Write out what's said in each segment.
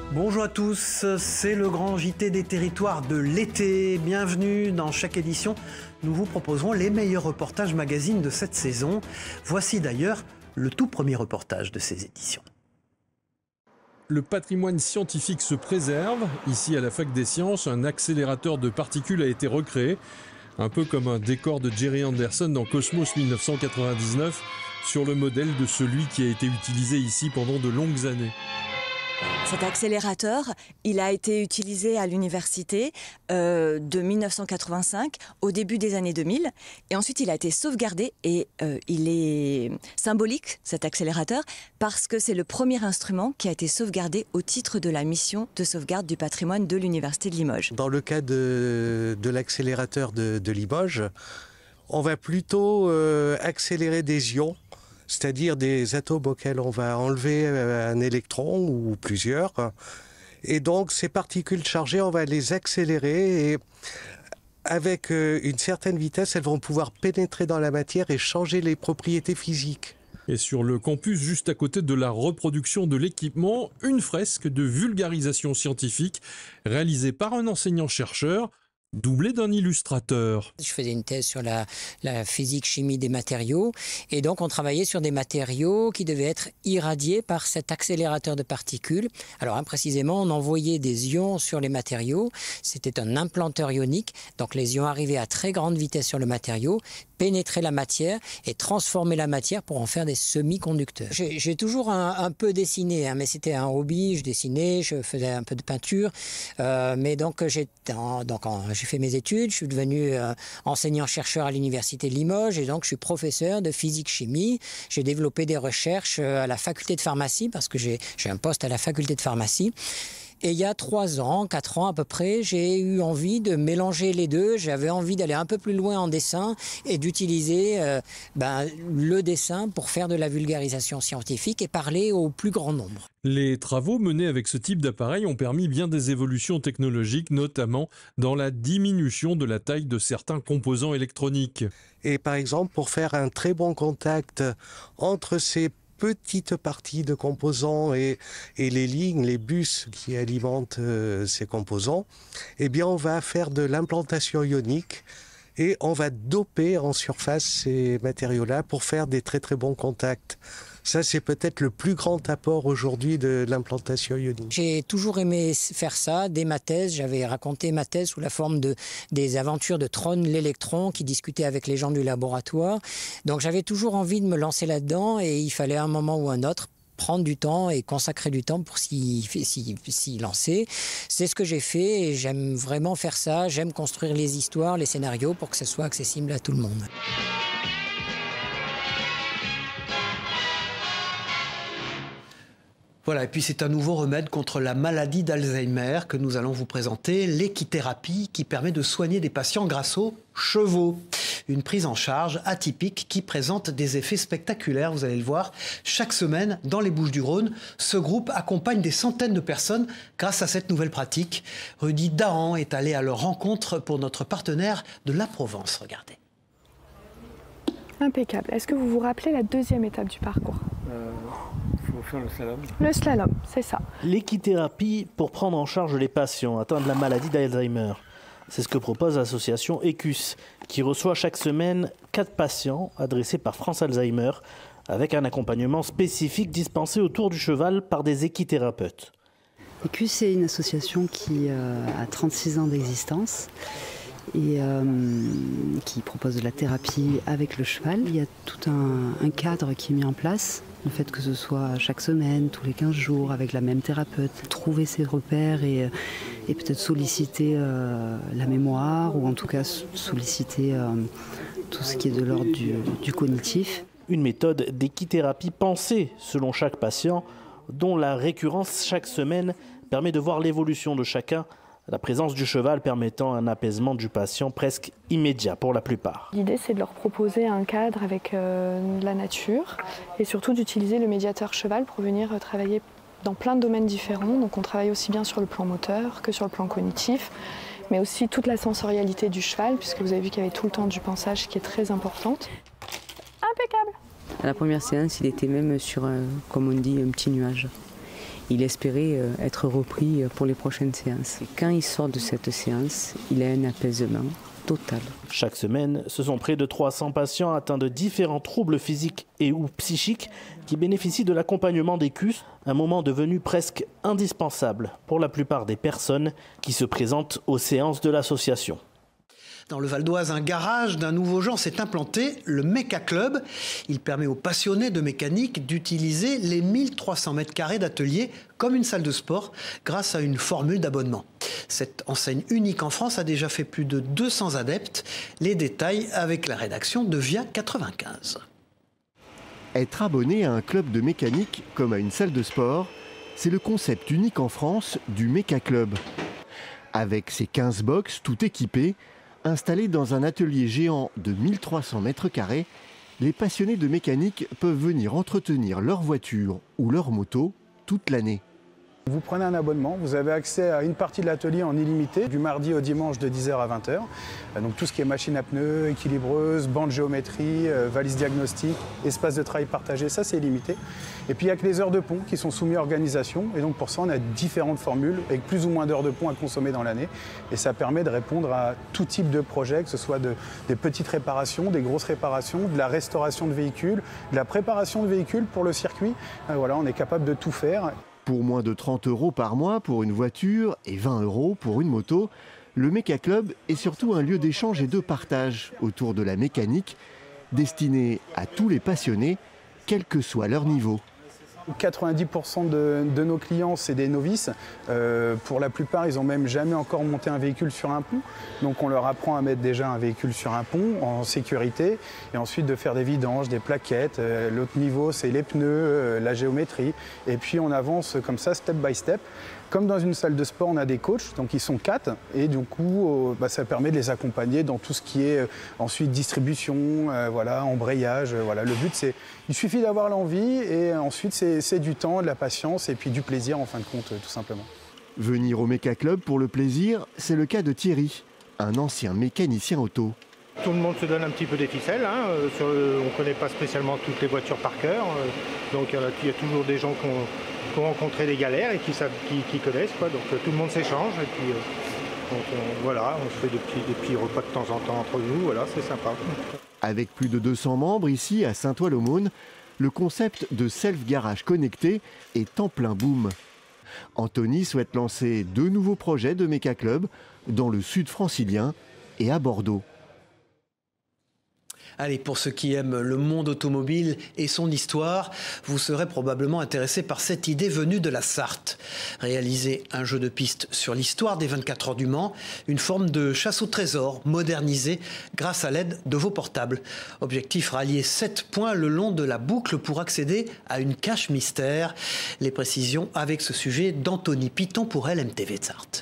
Bonjour à tous, c'est le grand JT des territoires de l'été. Bienvenue dans chaque édition. Nous vous proposerons les meilleurs reportages magazines de cette saison. Voici d'ailleurs le tout premier reportage de ces éditions. Le patrimoine scientifique se préserve. Ici, à la Fac des Sciences, un accélérateur de particules a été recréé. Un peu comme un décor de Jerry Anderson dans Cosmos 1999, sur le modèle de celui qui a été utilisé ici pendant de longues années. Cet accélérateur, il a été utilisé à l'université de 1985 au début des années 2000 et ensuite il a été sauvegardé et il est symbolique, cet accélérateur, parce que c'est le premier instrument qui a été sauvegardé au titre de la mission de sauvegarde du patrimoine de l'université de Limoges. Dans le cas de l'accélérateur de Limoges, on va plutôt accélérer des ions, c'est-à-dire des atomes auxquels on va enlever un électron ou plusieurs. Et donc ces particules chargées, on va les accélérer et avec une certaine vitesse, elles vont pouvoir pénétrer dans la matière et changer les propriétés physiques. Et sur le campus, juste à côté de la reproduction de l'équipement, une fresque de vulgarisation scientifique réalisée par un enseignant-chercheur, doublé d'un illustrateur. Je faisais une thèse sur la physique-chimie des matériaux et donc on travaillait sur des matériaux qui devaient être irradiés par cet accélérateur de particules. Alors précisément, on envoyait des ions sur les matériaux. C'était un implanteur ionique, donc les ions arrivaient à très grande vitesse sur le matériau, pénétraient la matière et transformaient la matière pour en faire des semi-conducteurs. J'ai toujours un peu dessiné, mais c'était un hobby, je dessinais, je faisais un peu de peinture, mais donc j'ai fait mes études, je suis devenu enseignant-chercheur à l'université de Limoges et donc je suis professeur de physique-chimie. J'ai développé des recherches à la faculté de pharmacie parce que j'ai un poste à la faculté de pharmacie. Et il y a 3 ans, 4 ans à peu près, j'ai eu envie de mélanger les deux. J'avais envie d'aller un peu plus loin en dessin et d'utiliser le dessin pour faire de la vulgarisation scientifique et parler au plus grand nombre. Les travaux menés avec ce type d'appareil ont permis bien des évolutions technologiques, notamment dans la diminution de la taille de certains composants électroniques. Et par exemple, pour faire un très bon contact entre ces petites parties de composants et les lignes, les bus qui alimentent ces composants, eh bien on va faire de l'implantation ionique et on va doper en surface ces matériaux-là pour faire des très très bons contacts. Ça, c'est peut-être le plus grand apport aujourd'hui de l'implantation ionique. J'ai toujours aimé faire ça. Dès ma thèse, j'avais raconté ma thèse sous la forme des aventures de Tron l'électron qui discutait avec les gens du laboratoire. Donc j'avais toujours envie de me lancer là-dedans et il fallait à un moment ou un autre prendre du temps et consacrer du temps pour s'y lancer. C'est ce que j'ai fait et j'aime vraiment faire ça. J'aime construire les histoires, les scénarios pour que ce soit accessible à tout le monde. Voilà, et puis c'est un nouveau remède contre la maladie d'Alzheimer que nous allons vous présenter, l'équithérapie qui permet de soigner des patients grâce aux chevaux. Une prise en charge atypique qui présente des effets spectaculaires, vous allez le voir. Chaque semaine, dans les Bouches-du-Rhône, ce groupe accompagne des centaines de personnes grâce à cette nouvelle pratique. Rudy Dahan est allé à leur rencontre pour notre partenaire de la Provence. Regardez. Impeccable. Est-ce que vous vous rappelez la deuxième étape du parcours ? Il faut faire le slalom. Le slalom, c'est ça. L'équithérapie pour prendre en charge les patients atteints de la maladie d'Alzheimer. C'est ce que propose l'association ECUS, qui reçoit chaque semaine 4 patients adressés par France Alzheimer, avec un accompagnement spécifique dispensé autour du cheval par des équithérapeutes. ECUS, c'est une association qui a 36 ans d'existence et qui propose de la thérapie avec le cheval. Il y a tout un cadre qui est mis en place. Le fait que ce soit chaque semaine, tous les 15 jours, avec la même thérapeute, trouver ses repères et peut-être solliciter la mémoire ou en tout cas solliciter tout ce qui est de l'ordre du cognitif. Une méthode d'équithérapie pensée selon chaque patient, dont la récurrence chaque semaine permet de voir l'évolution de chacun, la présence du cheval permettant un apaisement du patient presque immédiat pour la plupart. L'idée, c'est de leur proposer un cadre avec la nature et surtout d'utiliser le médiateur cheval pour venir travailler dans plein de domaines différents. Donc on travaille aussi bien sur le plan moteur que sur le plan cognitif, mais aussi toute la sensorialité du cheval, puisque vous avez vu qu'il y avait tout le temps du pansage qui est très importante. Impeccable! À la première séance, il était même sur, comme on dit, un petit nuage. Il espérait être repris pour les prochaines séances. Et quand il sort de cette séance, il a un apaisement total. Chaque semaine, ce sont près de 300 patients atteints de différents troubles physiques et ou psychiques qui bénéficient de l'accompagnement des CUS, un moment devenu presque indispensable pour la plupart des personnes qui se présentent aux séances de l'association. Dans le Val d'Oise, un garage d'un nouveau genre s'est implanté, le Méca Club. Il permet aux passionnés de mécanique d'utiliser les 1300 mètres carrés d'atelier comme une salle de sport grâce à une formule d'abonnement. Cette enseigne unique en France a déjà fait plus de 200 adeptes. Les détails avec la rédaction de Via 95. Être abonné à un club de mécanique comme à une salle de sport, c'est le concept unique en France du Méca Club. Avec ses 15 box tout équipées, installés dans un atelier géant de 1300 mètres carrés, les passionnés de mécanique peuvent venir entretenir leur voiture ou leur moto toute l'année. Vous prenez un abonnement, vous avez accès à une partie de l'atelier en illimité, du mardi au dimanche de 10h à 20h. Donc tout ce qui est machine à pneus, équilibreuse, banc de géométrie, valise diagnostique, espace de travail partagé, ça c'est illimité. Et puis il n'y a que les heures de pont qui sont soumises à organisation. Et donc pour ça on a différentes formules avec plus ou moins d'heures de pont à consommer dans l'année. Et ça permet de répondre à tout type de projet, que ce soit des petites réparations, des grosses réparations, de la restauration de véhicules, de la préparation de véhicules pour le circuit. Voilà, on est capable de tout faire. Pour moins de 30 € par mois pour une voiture et 20 € pour une moto, le Méca Club est surtout un lieu d'échange et de partage autour de la mécanique, destiné à tous les passionnés, quel que soit leur niveau. 90% de nos clients, c'est des novices. Pour la plupart, ils n'ont même jamais encore monté un véhicule sur un pont. Donc on leur apprend à mettre déjà un véhicule sur un pont en sécurité et ensuite de faire des vidanges, des plaquettes. L'autre niveau, c'est les pneus, la géométrie. Et puis on avance comme ça, step by step. Comme dans une salle de sport, on a des coachs, donc ils sont 4, et du coup, ça permet de les accompagner dans tout ce qui est ensuite distribution, voilà, embrayage. Voilà. Le but, il suffit d'avoir l'envie, et ensuite, c'est du temps, de la patience, et puis du plaisir, en fin de compte, tout simplement. Venir au Méca Club pour le plaisir, c'est le cas de Thierry, un ancien mécanicien auto. Tout le monde se donne un petit peu des ficelles, hein. On ne connaît pas spécialement toutes les voitures par cœur, donc il y a toujours des gens qui ont rencontré des galères et qui connaissent, quoi. Donc tout le monde s'échange et puis voilà, on se fait des petits repas de temps en temps entre nous, voilà, c'est sympa. Avec plus de 200 membres ici à Saint-Ouen-l'Aumône, le concept de self-garage connecté est en plein boom. Anthony souhaite lancer 2 nouveaux projets de Méca Club dans le sud francilien et à Bordeaux. Allez, pour ceux qui aiment le monde automobile et son histoire, vous serez probablement intéressé par cette idée venue de la Sarthe. Réaliser un jeu de piste sur l'histoire des 24 heures du Mans, une forme de chasse au trésor modernisée grâce à l'aide de vos portables. Objectif, rallier 7 points le long de la boucle pour accéder à une cache mystère. Les précisions avec ce sujet d'Anthony Piton pour LMTV de Sarthe.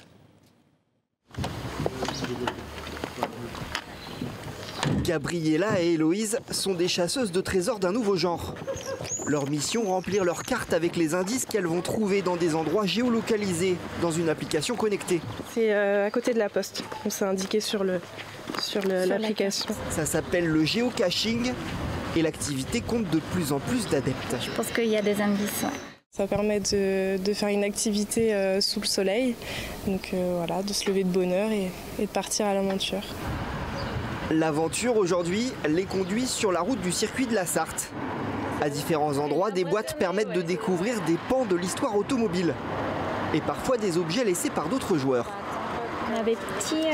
Gabriella et Héloïse sont des chasseuses de trésors d'un nouveau genre. Leur mission, remplir leurs cartes avec les indices qu'elles vont trouver dans des endroits géolocalisés, dans une application connectée. C'est à côté de la poste, c'est indiqué sur l'application. Ça s'appelle le géocaching et l'activité compte de plus en plus d'adeptes. Je pense qu'il y a des indices. Ouais. Ça permet de faire une activité sous le soleil, donc voilà, de se lever de bonne heure et de partir à l'aventure. L'aventure aujourd'hui les conduit sur la route du circuit de la Sarthe. À différents endroits, des boîtes permettent de découvrir des pans de l'histoire automobile et parfois des objets laissés par d'autres joueurs. On a des petits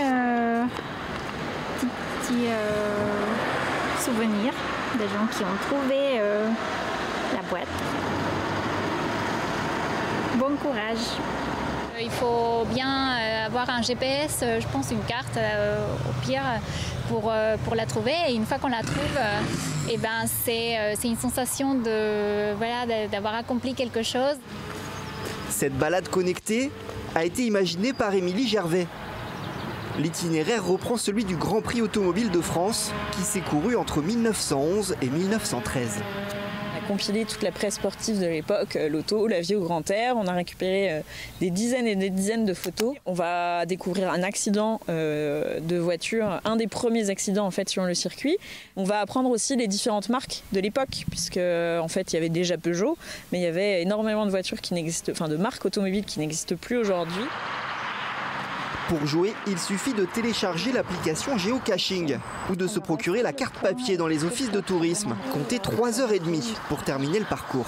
souvenirs des gens qui ont trouvé la boîte. Bon courage. Il faut bien avoir un GPS, je pense une carte au pire pour la trouver. Et une fois qu'on la trouve, c'est une sensation d'avoir accompli quelque chose. Cette balade connectée a été imaginée par Émilie Gervais. L'itinéraire reprend celui du Grand Prix automobile de France qui s'est couru entre 1911 et 1913. compilé toute la presse sportive de l'époque, l'auto, la vie au grand air. On a récupéré des dizaines et des dizaines de photos. On va découvrir un accident de voiture, un des premiers accidents en fait sur le circuit. On va apprendre aussi les différentes marques de l'époque, puisque en fait il y avait déjà Peugeot, mais il y avait énormément de voitures qui n'existent, enfin de marques automobiles qui n'existent plus aujourd'hui. Pour jouer, il suffit de télécharger l'application Geocaching ou de se procurer la carte papier dans les offices de tourisme. Comptez 3h30 pour terminer le parcours.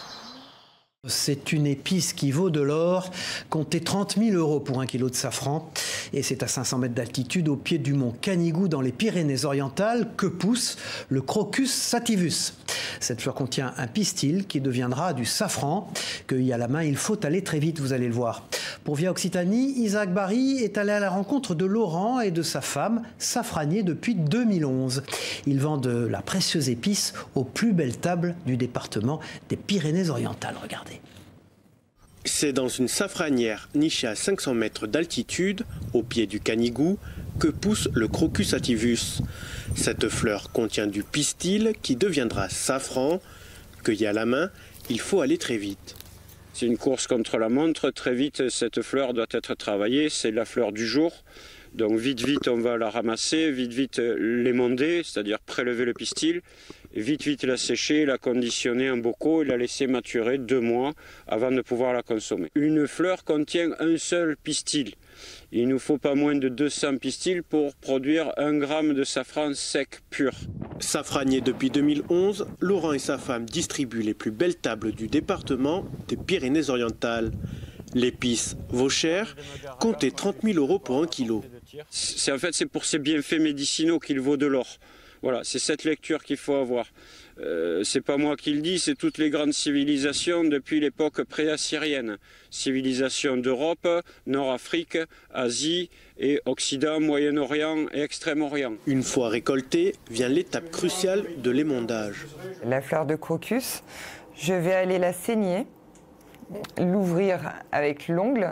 C'est une épice qui vaut de l'or. Comptez 30 000 € pour 1 kilo de safran. Et c'est à 500 mètres d'altitude, au pied du mont Canigou, dans les Pyrénées-Orientales, que pousse le Crocus sativus. Cette fleur contient un pistil qui deviendra du safran. Cueilli à la main, il faut aller très vite, vous allez le voir. Pour Via Occitanie, Isaac Barry est allé à la rencontre de Laurent et de sa femme, safraniers depuis 2011. Ils vendent la précieuse épice aux plus belles tables du département des Pyrénées-Orientales. Regardez. C'est dans une safranière nichée à 500 mètres d'altitude, au pied du Canigou, que pousse le Crocus sativus. Cette fleur contient du pistil qui deviendra safran. Cueilli à la main, il faut aller très vite. C'est une course contre la montre. Très vite, cette fleur doit être travaillée. C'est la fleur du jour. Donc vite, on va la ramasser. Vite, l'émonder, c'est-à-dire prélever le pistil. Vite, la sécher, la conditionner en bocaux et la laisser maturer 2 mois avant de pouvoir la consommer. Une fleur contient un seul pistil. Il ne nous faut pas moins de 200 pistils pour produire 1 gramme de safran sec pur. Safranier depuis 2011, Laurent et sa femme distribuent les plus belles tables du département des Pyrénées-Orientales. L'épice vaut cher, comptez 30 000 € pour 1 kilo. C'est pour ces bienfaits médicinaux qu'il vaut de l'or. Voilà, c'est cette lecture qu'il faut avoir. C'est pas moi qui le dis, c'est toutes les grandes civilisations depuis l'époque pré-assyrienne. Civilisation d'Europe, Nord-Afrique, Asie et Occident, Moyen-Orient et Extrême-Orient. Une fois récoltée, vient l'étape cruciale de l'émondage. La fleur de crocus, je vais aller la saigner, l'ouvrir avec l'ongle,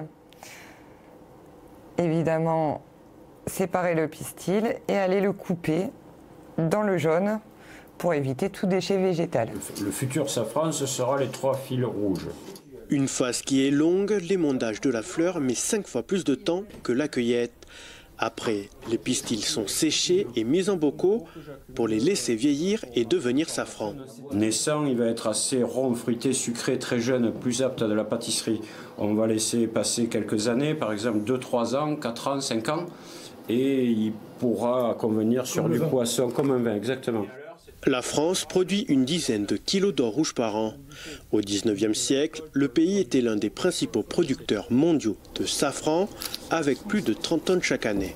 évidemment séparer le pistil et aller le couper dans le jaune pour éviter tout déchet végétal. Le futur safran, ce sera les 3 fils rouges. Une phase qui est longue, l'émondage de la fleur met 5 fois plus de temps que la cueillette. Après, les pistils sont séchés et mis en bocaux pour les laisser vieillir et devenir safran. Naissant, il va être assez rond, fruité, sucré, très jeune, plus apte à de la pâtisserie. On va laisser passer quelques années, par exemple 2-3 ans, 4 ans, 5 ans, et il pourra convenir sur du poisson, comme un vin, exactement. La France produit une dizaine de kilos d'or rouge par an. Au XIXe siècle, le pays était l'un des principaux producteurs mondiaux de safran, avec plus de 30 tonnes chaque année.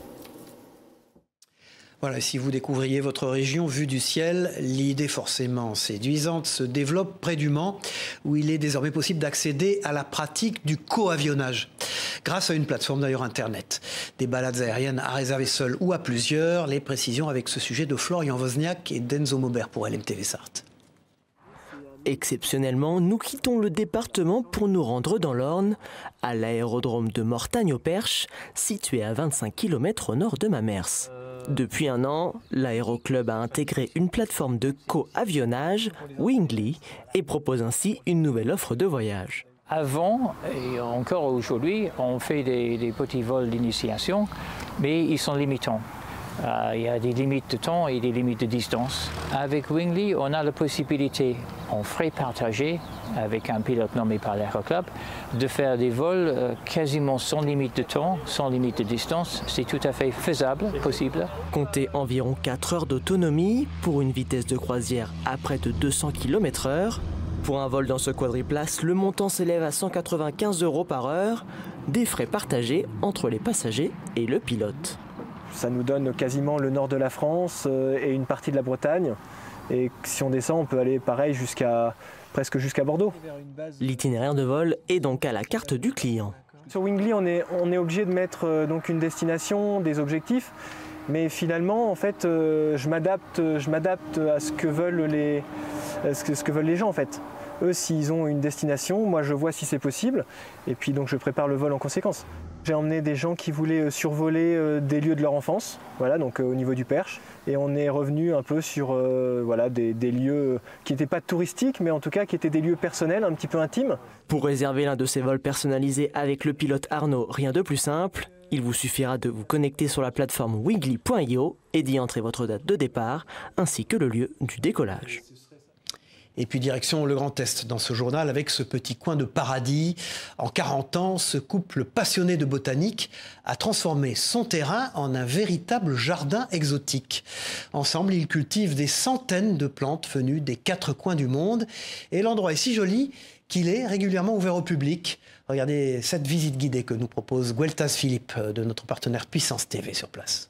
Voilà, si vous découvriez votre région vue du ciel, l'idée forcément séduisante se développe près du Mans, où il est désormais possible d'accéder à la pratique du coavionnage, grâce à une plateforme d'ailleurs Internet. Des balades aériennes à réserver seules ou à plusieurs, les précisions avec ce sujet de Florian Wozniak et d'Enzo Maubert pour LMTV Sarthe. Exceptionnellement, nous quittons le département pour nous rendre dans l'Orne, à l'aérodrome de Mortagne-au-Perche, situé à 25 km au nord de Mamers. Depuis 1 an, l'aéroclub a intégré une plateforme de co-avionnage, Wingly, et propose ainsi une nouvelle offre de voyage. Avant, et encore aujourd'hui, on fait des petits vols d'initiation, mais ils sont limitants. Il y a des limites de temps et des limites de distance. Avec Wingly, on a la possibilité, en frais partagés, avec un pilote nommé par l'Aéroclub, de faire des vols quasiment sans limite de temps, sans limite de distance. C'est tout à fait faisable, possible. Comptez environ 4 heures d'autonomie pour une vitesse de croisière à près de 200 km/h. Pour un vol dans ce quadriplace, le montant s'élève à 195 € par heure, des frais partagés entre les passagers et le pilote. Ça nous donne quasiment le nord de la France et une partie de la Bretagne. Et si on descend, on peut aller pareil presque jusqu'à Bordeaux. L'itinéraire de vol est donc à la carte du client. Sur Wingly, on est obligé de mettre donc une destination, des objectifs. Mais finalement, en fait, je m'adapte à ce que veulent les gens, en fait. eux, s'ils ont une destination, moi je vois si c'est possible, et puis donc je prépare le vol en conséquence. J'ai emmené des gens qui voulaient survoler des lieux de leur enfance, voilà, donc au niveau du Perche, et on est revenu un peu sur voilà, des lieux qui n'étaient pas touristiques, mais en tout cas qui étaient des lieux personnels, un petit peu intimes. Pour réserver l'un de ces vols personnalisés avec le pilote Arnaud, rien de plus simple. Il vous suffira de vous connecter sur la plateforme wiggly.io et d'y entrer votre date de départ ainsi que le lieu du décollage. Et puis direction le Grand Est dans ce journal avec ce petit coin de paradis. En 40 ans, ce couple passionné de botanique a transformé son terrain en un véritable jardin exotique. Ensemble, ils cultivent des centaines de plantes venues des 4 coins du monde. Et l'endroit est si joli qu'il est régulièrement ouvert au public. Regardez cette visite guidée que nous propose Gueltas Philippe de notre partenaire Puissance TV sur place.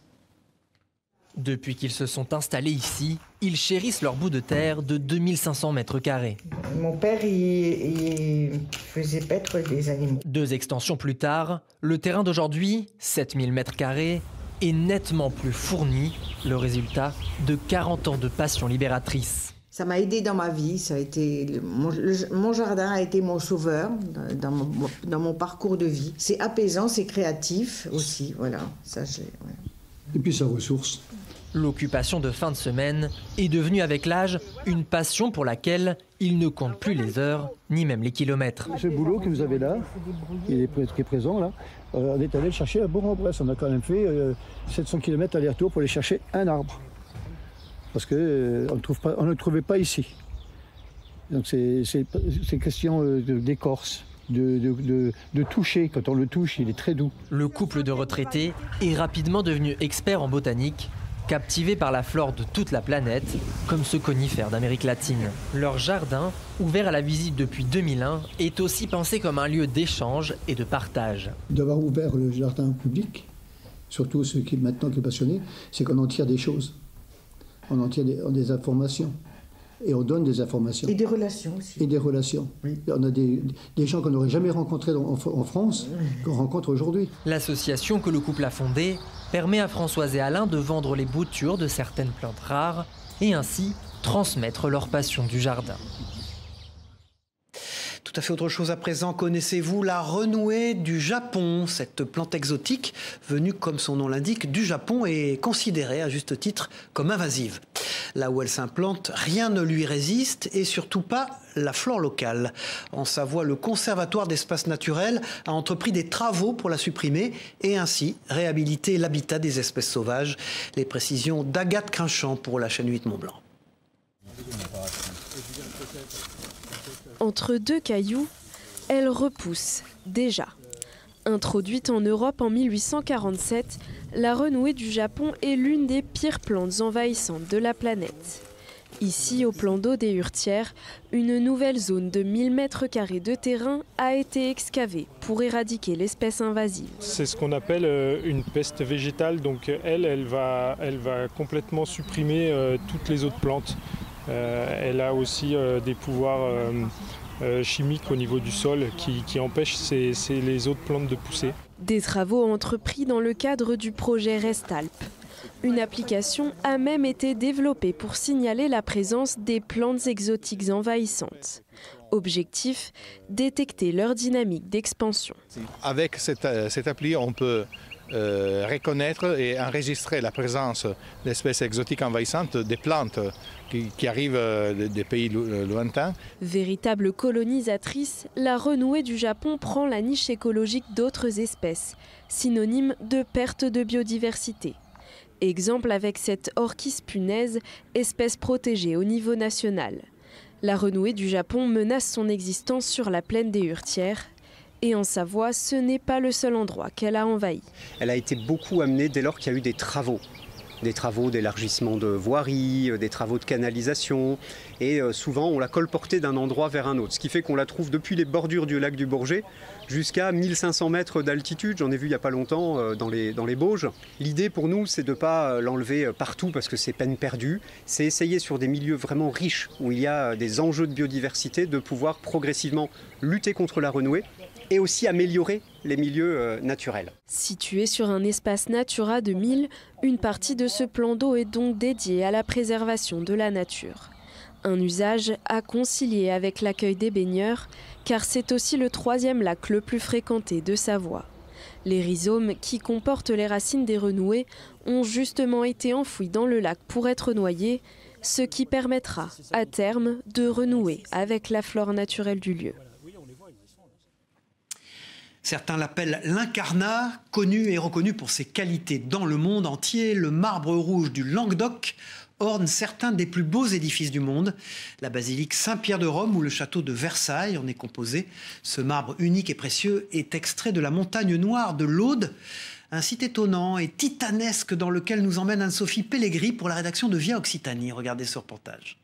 Depuis qu'ils se sont installés ici, ils chérissent leur bout de terre de 2500 mètres carrés. Mon père, il faisait paître des animaux. 2 extensions plus tard, le terrain d'aujourd'hui, 7000 mètres carrés, est nettement plus fourni, le résultat de 40 ans de passion libératrice. Ça m'a aidé dans ma vie, ça a été mon jardin a été mon sauveur dans mon parcours de vie. C'est apaisant, c'est créatif aussi, voilà. Ça, ouais. Et puis ça ressource. L'occupation de fin de semaine est devenue avec l'âge une passion pour laquelle il ne compte plus les heures, ni même les kilomètres. Ce boulot que vous avez là, qui est présent là, on est allé le chercher à Bourg-en-Bresse. On a quand même fait 700 km aller-retour pour aller chercher un arbre. Parce qu'on ne le trouvait pas ici. Donc c'est question d'écorce. De toucher. Quand on le touche, il est très doux. Le couple de retraités est rapidement devenu expert en botanique, captivé par la flore de toute la planète, comme ce conifère d'Amérique latine. Leur jardin, ouvert à la visite depuis 2001, est aussi pensé comme un lieu d'échange et de partage. D'avoir ouvert le jardin public, surtout ceux qui maintenant qui est passionné, c'est qu'on en tire des choses. On en tire des informations. Et on donne des informations. Et des relations aussi. Et des relations. Oui. On a des gens qu'on n'aurait jamais rencontrés en France, qu'on rencontre aujourd'hui. L'association que le couple a fondée permet à Françoise et Alain de vendre les boutures de certaines plantes rares et ainsi transmettre leur passion du jardin. Tout à fait autre chose à présent. Connaissez-vous la renouée du Japon? Cette plante exotique, venue comme son nom l'indique du Japon, est considérée à juste titre comme invasive. Là où elle s'implante, rien ne lui résiste et surtout pas la flore locale. En Savoie, le Conservatoire d'espaces naturels a entrepris des travaux pour la supprimer et ainsi réhabiliter l'habitat des espèces sauvages. Les précisions d'Agathe Crinchamp pour la chaîne 8 Mont-Blanc. Entre 2 cailloux, elle repousse déjà. Introduite en Europe en 1847, la renouée du Japon est l'une des pires plantes envahissantes de la planète. Ici, au plan d'eau des Hurtières, une nouvelle zone de 1000 m² de terrain a été excavée pour éradiquer l'espèce invasive. C'est ce qu'on appelle une peste végétale, donc elle va complètement supprimer toutes les autres plantes. Elle a aussi des pouvoirs chimiques au niveau du sol qui empêchent les autres plantes de pousser. Des travaux entrepris dans le cadre du projet Restalp. Une application a même été développée pour signaler la présence des plantes exotiques envahissantes. Objectif, détecter leur dynamique d'expansion. Avec cette appli, on peut reconnaître et enregistrer la présence d'espèces exotiques envahissantes, des plantes qui arrivent des pays lointains. Véritable colonisatrice, la renouée du Japon prend la niche écologique d'autres espèces, synonyme de perte de biodiversité. Exemple avec cette orchis punaise, espèce protégée au niveau national. La renouée du Japon menace son existence sur la plaine des Hurtières. Et en Savoie, ce n'est pas le seul endroit qu'elle a envahi. Elle a été beaucoup amenée dès lors qu'il y a eu des travaux d'élargissement de voiries, des travaux de canalisation. Et souvent, on l'a colportée d'un endroit vers un autre. Ce qui fait qu'on la trouve depuis les bordures du lac du Bourget jusqu'à 1500 mètres d'altitude. J'en ai vu il n'y a pas longtemps dans les Bauges. L'idée pour nous, c'est de ne pas l'enlever partout parce que c'est peine perdue. C'est essayer sur des milieux vraiment riches où il y a des enjeux de biodiversité de pouvoir progressivement lutter contre la renouée et aussi améliorer les milieux naturels. Située sur un espace Natura 2000, une partie de ce plan d'eau est donc dédiée à la préservation de la nature. Un usage à concilier avec l'accueil des baigneurs, car c'est aussi le 3e lac le plus fréquenté de Savoie. Les rhizomes qui comportent les racines des renouées ont justement été enfouis dans le lac pour être noyés, ce qui permettra à terme de renouer avec la flore naturelle du lieu. Certains l'appellent l'incarnat, connu et reconnu pour ses qualités dans le monde entier. Le marbre rouge du Languedoc orne certains des plus beaux édifices du monde. La basilique Saint-Pierre de Rome ou le château de Versailles en est composé. Ce marbre unique et précieux est extrait de la montagne noire de l'Aude, un site étonnant et titanesque dans lequel nous emmène Anne-Sophie Pellegrini pour la rédaction de Via Occitanie. Regardez ce reportage.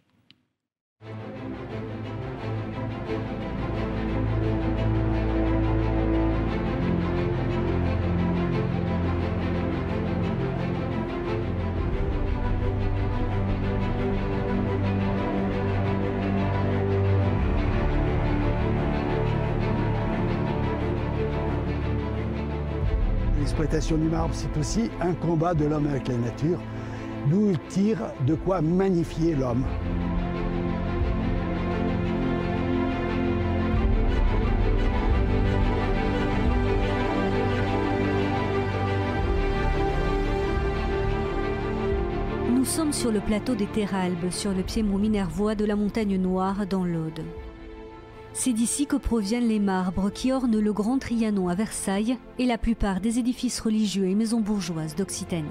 L'exploitation du marbre, c'est aussi un combat de l'homme avec la nature, d'où il tire de quoi magnifier l'homme. Nous sommes sur le plateau des Terralbes, sur le piémont minervois de la Montagne Noire dans l'Aude. C'est d'ici que proviennent les marbres qui ornent le Grand Trianon à Versailles et la plupart des édifices religieux et maisons bourgeoises d'Occitanie.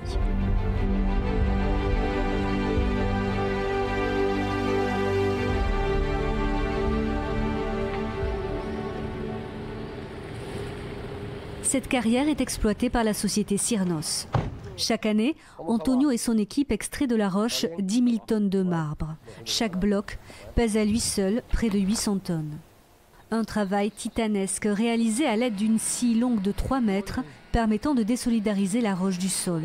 Cette carrière est exploitée par la société Cyrnos. Chaque année, Antonio et son équipe extraient de la roche 10 000 tonnes de marbre. Chaque bloc pèse à lui seul près de 800 tonnes. Un travail titanesque réalisé à l'aide d'une scie longue de 3 mètres permettant de désolidariser la roche du sol.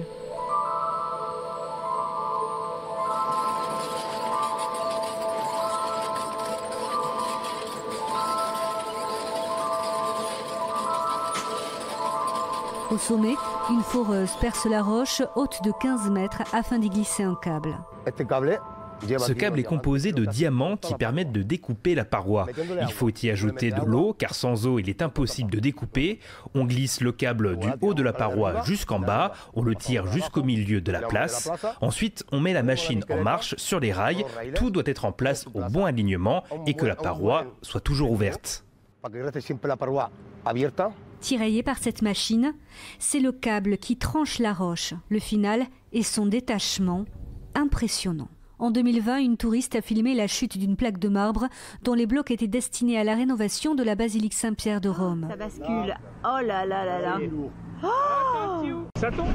Au sommet, une foreuse perce la roche haute de 15 mètres afin d'y glisser un câble. Ce câble est composé de diamants qui permettent de découper la paroi. Il faut y ajouter de l'eau, car sans eau, il est impossible de découper. On glisse le câble du haut de la paroi jusqu'en bas, on le tire jusqu'au milieu de la place. Ensuite, on met la machine en marche sur les rails. Tout doit être en place au bon alignement et que la paroi soit toujours ouverte. Tiraillé par cette machine, c'est le câble qui tranche la roche. Le final est son détachement impressionnant. En 2020, une touriste a filmé la chute d'une plaque de marbre dont les blocs étaient destinés à la rénovation de la basilique Saint-Pierre de Rome. Ça bascule. Oh là là là là. Oh, ça tombe.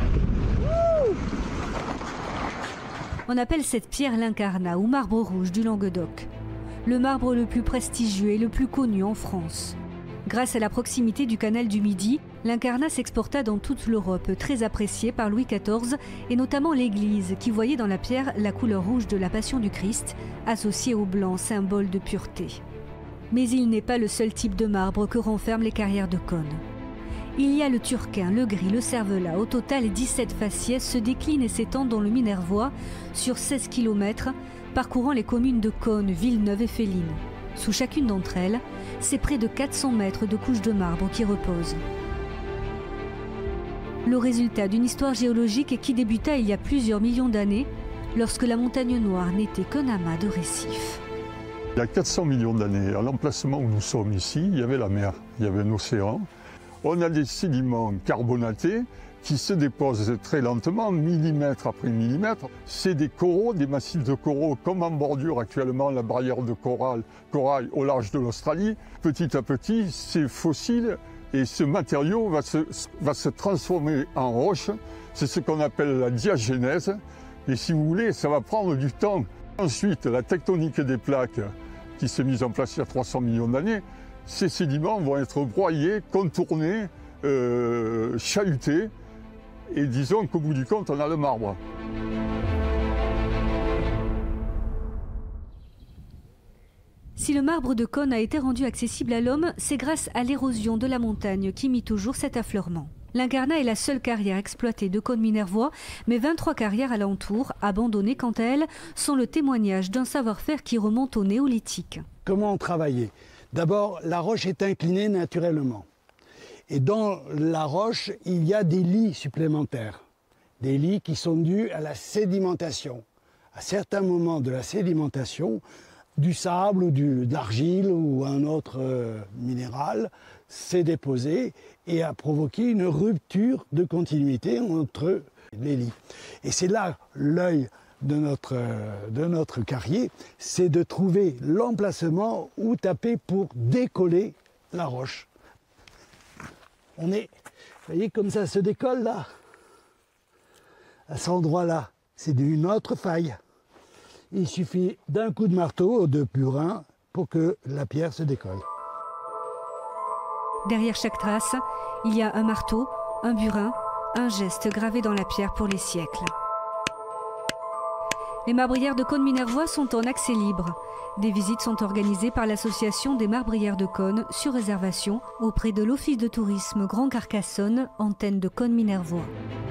On appelle cette pierre l'incarnat ou marbre rouge du Languedoc. Le marbre le plus prestigieux et le plus connu en France. Grâce à la proximité du canal du Midi, l'incarnat s'exporta dans toute l'Europe, très apprécié par Louis XIV et notamment l'Église, qui voyait dans la pierre la couleur rouge de la Passion du Christ, associée au blanc, symbole de pureté. Mais il n'est pas le seul type de marbre que renferment les carrières de Cosne. Il y a le turquin, le gris, le cervelas. Au total, 17 faciès se déclinent et s'étendent dans le Minervois sur 16 km, parcourant les communes de Cosne, Villeneuve et Féline. Sous chacune d'entre elles, c'est près de 400 mètres de couches de marbre qui reposent. Le résultat d'une histoire géologique qui débuta il y a plusieurs millions d'années, lorsque la Montagne Noire n'était qu'un amas de récifs. Il y a 400 millions d'années, à l'emplacement où nous sommes ici, il y avait la mer, il y avait un océan. On a des sédiments carbonatés qui se déposent très lentement, millimètre après millimètre. C'est des coraux, des massifs de coraux, comme en bordure actuellement la barrière de corail au large de l'Australie. Petit à petit, ces fossiles et ce matériau va se transformer en roche. C'est ce qu'on appelle la diagénèse. Et si vous voulez, ça va prendre du temps. Ensuite, la tectonique des plaques qui s'est mise en place il y a 300 millions d'années, ces sédiments vont être broyés, contournés, chahutés. Et disons qu'au bout du compte, on a le marbre. Si le marbre de Cône a été rendu accessible à l'homme, c'est grâce à l'érosion de la montagne qui mit au jour cet affleurement. L'Incarnat est la seule carrière exploitée de Caunes-Minervois, mais 23 carrières alentour, abandonnées quant à elles, sont le témoignage d'un savoir-faire qui remonte au néolithique. Comment on travaillait? D'abord, la roche est inclinée naturellement. Et dans la roche, il y a des lits supplémentaires. Des lits qui sont dus à la sédimentation. À certains moments de la sédimentation, du sable ou de l'argile ou un autre minéral s'est déposé et a provoqué une rupture de continuité entre les lits. Et c'est là l'œil de notre carrier, c'est de trouver l'emplacement où taper pour décoller la roche. On est, vous voyez comme ça se décolle là, à cet endroit-là, c'est une autre faille. Il suffit d'un coup de marteau ou de burin pour que la pierre se décolle. Derrière chaque trace, il y a un marteau, un burin, un geste gravé dans la pierre pour les siècles. Les marbrières de Caunes-Minervois sont en accès libre. Des visites sont organisées par l'association des marbrières de Cônes sur réservation auprès de l'Office de tourisme Grand Carcassonne, antenne de Caunes-Minervois.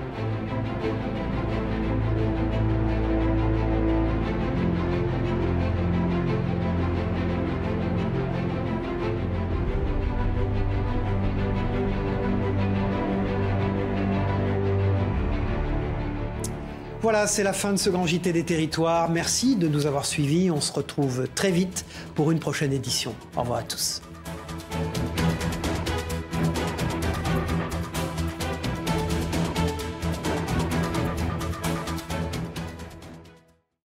Voilà, c'est la fin de ce grand JT des territoires. Merci de nous avoir suivis. On se retrouve très vite pour une prochaine édition. Au revoir à tous.